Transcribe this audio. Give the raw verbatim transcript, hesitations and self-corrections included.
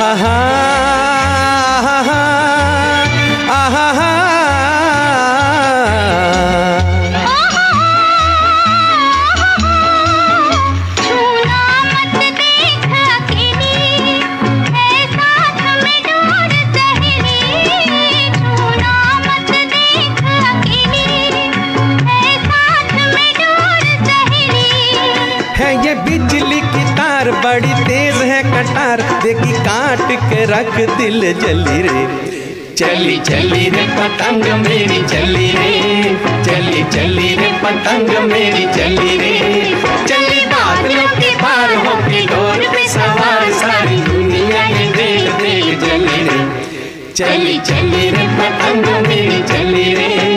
आहा आहा आहा बिजली की तार बड़ी तेज है कटार, देखी काट के रख दिल जली रे। चली चली रे पतंग मेरी चली रे, चली चली रे पतंग मेरी चली रे। चली बादलों के पार होके डोर पे सवार, सारी दुनिया ये देख देख जली रे। चली चली रे पतंग मेरी चली रे।